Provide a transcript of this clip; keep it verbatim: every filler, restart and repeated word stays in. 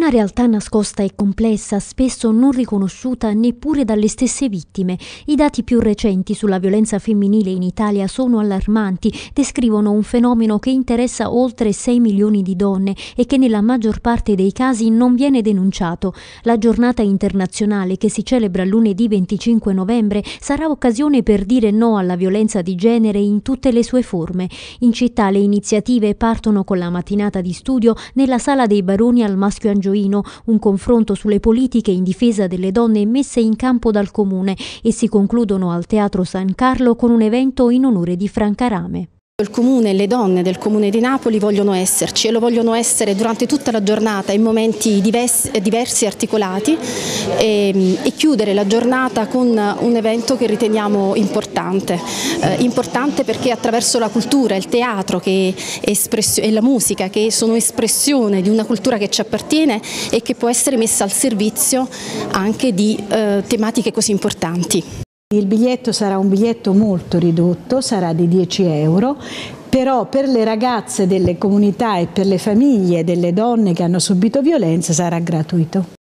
Una realtà nascosta e complessa, spesso non riconosciuta neppure dalle stesse vittime. I dati più recenti sulla violenza femminile in Italia sono allarmanti, descrivono un fenomeno che interessa oltre sei milioni di donne e che nella maggior parte dei casi non viene denunciato. La giornata internazionale, che si celebra lunedì venticinque novembre, sarà occasione per dire no alla violenza di genere in tutte le sue forme. In città le iniziative partono con la mattinata di studio nella Sala dei Baroni al Maschio Angioino, un confronto sulle politiche in difesa delle donne messe in campo dal Comune, e si concludono al Teatro San Carlo con un evento in onore di Franca Rame. Il Comune e le donne del Comune di Napoli vogliono esserci e lo vogliono essere durante tutta la giornata in momenti diversi, diversi e articolati e, e chiudere la giornata con un evento che riteniamo importante. Eh, importante perché attraverso la cultura, il teatro che e la musica, che sono espressione di una cultura che ci appartiene e che può essere messa al servizio anche di eh, tematiche così importanti. Il biglietto sarà un biglietto molto ridotto, sarà di dieci euro, però per le ragazze delle comunità e per le famiglie delle donne che hanno subito violenza sarà gratuito.